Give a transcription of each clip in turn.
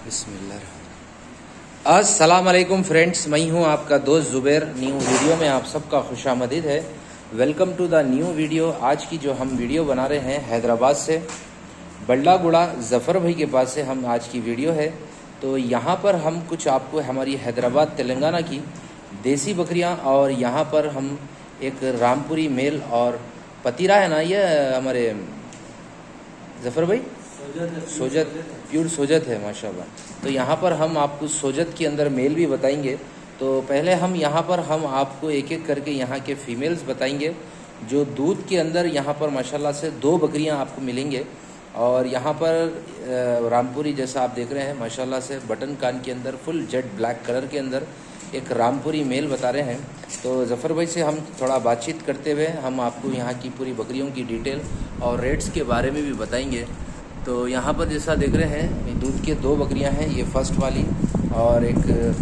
बिस्मिल्लाह। अस्सलाम वालेकुम फ्रेंड्स, मैं हूं आपका दोस्त ज़ुबैर। न्यू वीडियो में आप सबका खुशामदीद है। Welcome to the new video. आज की जो हम वीडियो बना रहे हैं हैदराबाद से बल्लागुड़ा ज़फ़र भाई के पास से हम आज की वीडियो है। तो यहाँ पर हम कुछ आपको हमारी हैदराबाद तेलंगाना की देसी बकरियाँ और यहाँ पर हम एक रामपुरी मेल और पतीरा है ना, ये हमारे ज़फ़र भाई सोजत प्योर सोजत है माशाल्लाह। तो यहाँ पर हम आपको सोजत के अंदर मेल भी बताएंगे। तो पहले हम यहाँ पर हम आपको एक एक करके यहाँ के फीमेल्स बताएंगे जो दूध के अंदर यहाँ पर माशाल्लाह से 2 बकरियाँ आपको मिलेंगे। और यहाँ पर रामपुरी जैसा आप देख रहे हैं माशाल्लाह से बटन कान के अंदर फुल जेट ब्लैक कलर के अंदर एक रामपुरी मेल बता रहे हैं। तो ज़फ़र भाई से हम थोड़ा बातचीत करते हुए हम आपको यहाँ की पूरी बकरियों की डिटेल और रेट्स के बारे में भी बताएंगे। तो यहाँ पर जैसा देख रहे हैं दूध के 2 बकरियाँ हैं, ये फर्स्ट वाली और एक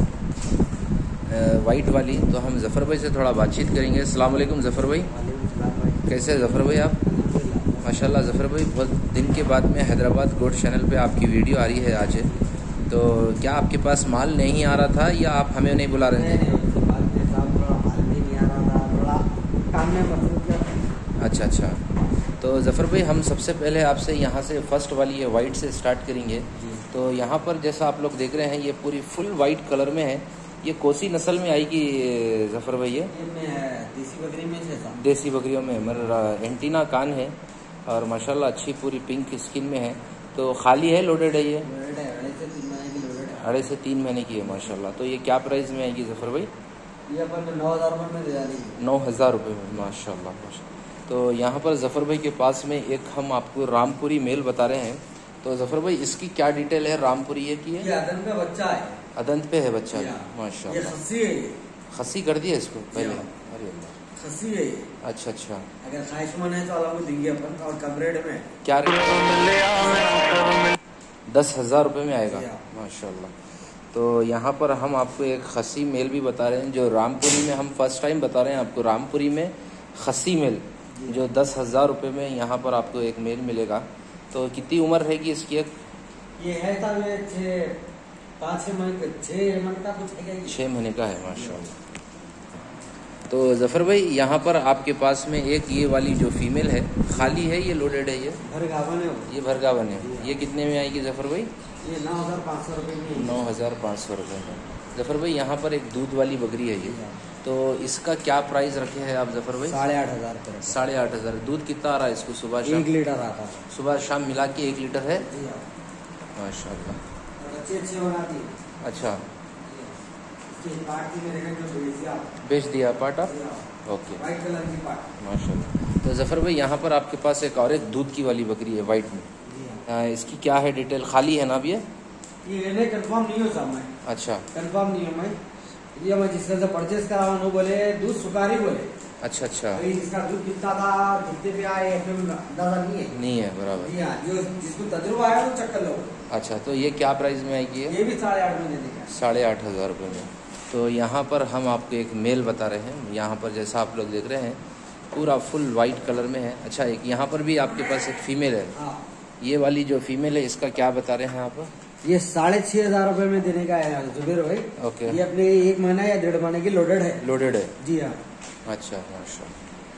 वाइट वाली। तो हम ज़फ़र भाई से थोड़ा बातचीत करेंगे। अस्सलाम वालेकुम ज़फ़र भाई, कैसे हैं ज़फ़र भाई आप? माशाल्लाह ज़फ़र भाई, बहुत दिन के बाद में हैदराबाद गोट चैनल पे आपकी वीडियो आ रही है आज। तो क्या आपके पास माल नहीं आ रहा था या आप हमें नहीं बुला रहे थे? अच्छा अच्छा। तो ज़फ़र भाई हम सबसे पहले आपसे यहाँ से फर्स्ट वाली ये वाइट से स्टार्ट करेंगे। तो यहाँ पर जैसा आप लोग देख रहे हैं ये पूरी फुल वाइट कलर में है। ये कोसी नस्ल में आएगी ज़फ़र भाई? ये देसी बकरी में से था। देसी बकरियों में मेरा एंटीना कान है और माशाल्लाह अच्छी पूरी पिंक स्किन में है। तो खाली है लोडेड है? ये 2.5 से 3 महीने की है माशाल्लाह। तो ये क्या प्राइस में आएगी ज़फ़र भाई? ये अपन 9,000 रुपये में दे देंगे। 9,000 रुपये में माशाल्लाह माशाल्लाह। तो यहाँ पर ज़फ़र भाई के पास में एक हम आपको रामपुरी मेल बता रहे हैं। तो ज़फ़र भाई इसकी क्या डिटेल है रामपुरी ये की है? ये अदंत पे बच्चा है। अदंत पे है बच्चा माशाल्लाह। ये खस्सी है। खस्सी कर दिया इसको पहले? अरे अल्लाह, खस्सी है ये। अच्छा अच्छा। अगर ख्वाहिशमंद है तो अलग देंगे अपन। और कम रेट में क्या रेट? 10,000 रुपये में आएगा माशाल्लाह। तो यहाँ पर हम आपको एक खस्सी मेल भी बता रहे हैं जो रामपुरी में हम फर्स्ट टाइम बता रहे हैं आपको। रामपुरी में खस्सी मेल जो 10,000 रुपये में यहाँ पर आपको एक मेल मिलेगा। तो कितनी उम्र रहेगी इसकी? ये है था 6 महीने का कुछ है। 6 महीने का है माशाल्लाह। तो ज़फ़र भाई यहाँ पर आपके पास में एक ये वाली जो फीमेल है खाली है, ये लोडेड है? ये भरगावन है। ये भरगावन है। ये कितने में आएगी ज़फ़र भाई? ये 9,500 रुपये में। 9,500 रुपये में। ज़फ़र भाई यहाँ पर एक दूध वाली बकरी है ये, तो इसका क्या प्राइस रखे हैं आप ज़फ़र भाई? 8,500 रुपये। 8,500। दूध कितना आ रहा है इसको सुबह शाम? 1 लीटर आता है। सुबह शाम मिला के 1 लीटर है माशाल्लाह। अच्छे बनाती है। अच्छा, पार्टी में जो बेच दिया पार्ट आप? ओके व्हाइट कलर की पार्ट माशाल्लाह। तो ज़फ़र भाई यहाँ पर आपके पास एक और एक दूध की वाली बकरी है वाइट में। इसकी क्या है डिटेल? खाली है ना अब ये कंफर्म नहीं हो साहब। मैं अच्छा कंफर्म नहीं हो। मैं जिसका से परचेस करा वो बोले दूध सुपारी बोले। अच्छा अच्छा। इसका दूध कितना था कितने पे आए अंदाजा नहीं है बराबर। जो जिसको तजुर्बा है वो चेक कर लो। अच्छा, तो ये क्या प्राइस में आएगी? ये भी 8,500 में दे देंगे। 8,500 रुपये में। तो यहाँ पर हम आपको एक मेल बता रहे हैं। यहाँ पर जैसा आप लोग देख रहे हैं पूरा फुल वाइट कलर में है। अच्छा, एक यहाँ पर भी आपके पास एक फीमेल है। ये वाली जो फीमेल है इसका क्या बता रहे हैं आप? ये 6,500 रुपये में देने का है जुबेर भाई। ओके। ये अपने 1 महीना या 1.5 महीने की लोडेड है। लोडेड है जी हाँ। अच्छा माशाल्लाह।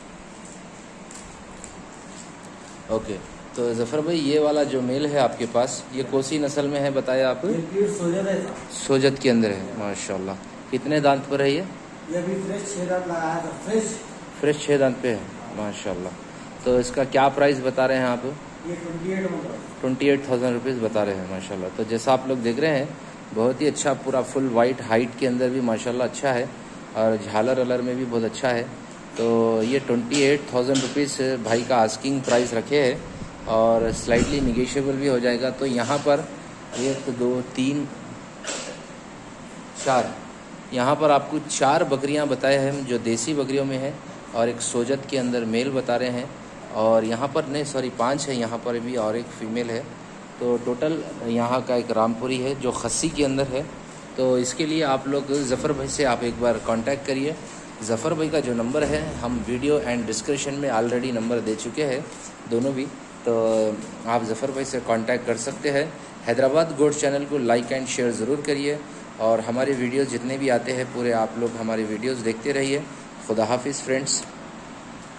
ओके। तो ज़फ़र भाई ये वाला जो मेल है आपके पास ये कोसी नस्ल में है बताया आप? सोजत है। सोजत के अंदर है माशाल्लाह। कितने दांत पर है ये? ये अभी फ्रेश 6 दांत लगाया था। फ्रेश 6 दांत पे है माशाल्लाह। तो इसका क्या प्राइस बता रहे हैं आप? ये 28,000 रुपीज़ बता रहे हैं माशाल्लाह। तो जैसा आप लोग देख रहे हैं बहुत ही अच्छा पूरा फुल वाइट हाइट के अंदर भी माशाल्लाह अच्छा है और झालर अलर में भी बहुत अच्छा है। तो ये 28,000 रुपीज़ भाई का आस्किंग प्राइस रखे है और स्लाइटली निगेशियबल भी हो जाएगा। तो यहाँ पर 1 2 3 4 यहाँ पर आपको 4 बकरियाँ बताए हैं जो देसी बकरियों में है और एक सोजत के अंदर मेल बता रहे हैं। और यहाँ पर नहीं सॉरी 5 है यहाँ पर भी और एक फीमेल है। तो टोटल यहाँ का एक रामपुरी है जो खस्सी के अंदर है। तो इसके लिए आप लोग ज़फ़र भाई से आप एक बार कांटेक्ट करिए। ज़फ़र भाई का जो नंबर है हम वीडियो एंड डिस्क्रिप्शन में ऑलरेडी नंबर दे चुके हैं दोनों भी। तो आप ज़फ़र भाई से कांटेक्ट कर सकते हैं। हैदराबाद गोट्स चैनल को लाइक एंड शेयर ज़रूर करिए और हमारे वीडियोस जितने भी आते हैं पूरे आप लोग हमारे वीडियोस देखते रहिए। खुदा हाफिज़ फ्रेंड्स।